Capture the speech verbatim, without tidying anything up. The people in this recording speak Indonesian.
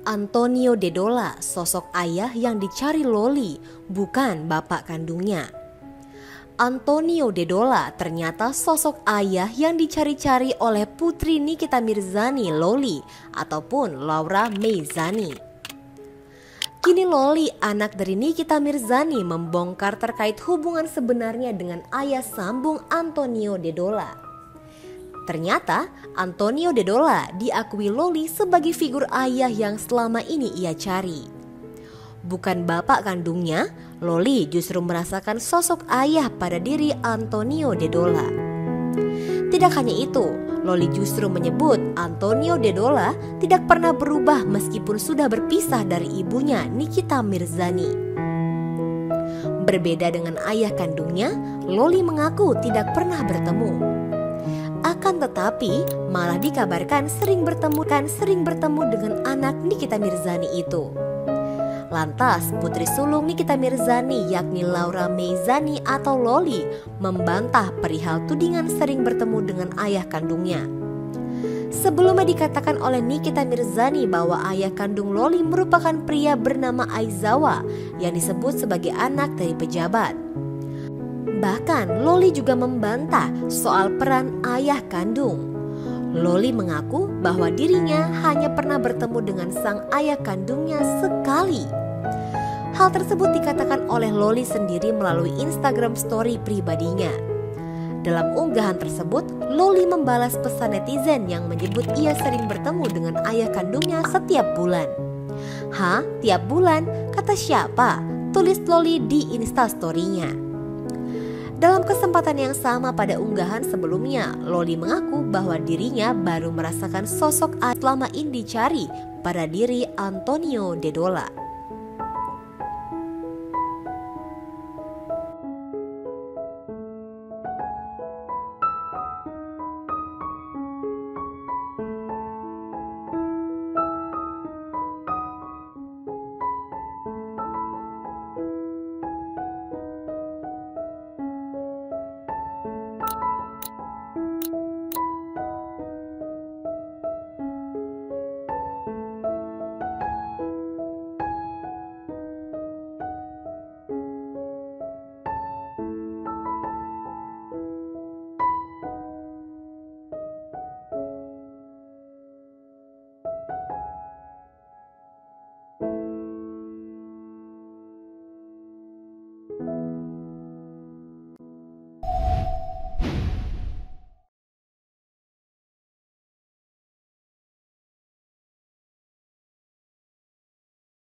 Antonio Dedola, sosok ayah yang dicari Loli, bukan bapak kandungnya. Antonio Dedola ternyata sosok ayah yang dicari-cari oleh putri Nikita Mirzani, Loli, ataupun Laura Meizani. Kini Loli, anak dari Nikita Mirzani, membongkar terkait hubungan sebenarnya dengan ayah sambung Antonio Dedola. Ternyata Antonio Dedola diakui Loli sebagai figur ayah yang selama ini ia cari. Bukan bapak kandungnya, Loli justru merasakan sosok ayah pada diri Antonio Dedola. Tidak hanya itu, Loli justru menyebut Antonio Dedola tidak pernah berubah meskipun sudah berpisah dari ibunya Nikita Mirzani. Berbeda dengan ayah kandungnya, Loli mengaku tidak pernah bertemu. Akan tetapi malah dikabarkan sering bertemu kan sering bertemu dengan anak Nikita Mirzani itu. Lantas putri sulung Nikita Mirzani yakni Laura Meizani atau Loli membantah perihal tudingan sering bertemu dengan ayah kandungnya. Sebelumnya dikatakan oleh Nikita Mirzani bahwa ayah kandung Loli merupakan pria bernama Aizawa yang disebut sebagai anak dari pejabat. Bahkan Loli juga membantah soal peran ayah kandung. Loli mengaku bahwa dirinya hanya pernah bertemu dengan sang ayah kandungnya sekali. Hal tersebut dikatakan oleh Loli sendiri melalui Instagram story pribadinya. Dalam unggahan tersebut, Loli membalas pesan netizen yang menyebut ia sering bertemu dengan ayah kandungnya setiap bulan. Hah? Tiap bulan? Kata siapa? Tulis Loli di Instastory-nya. Dalam kesempatan yang sama pada unggahan sebelumnya, Loli mengaku bahwa dirinya baru merasakan sosok ayah selama ini dicari pada diri Antonio Dedola.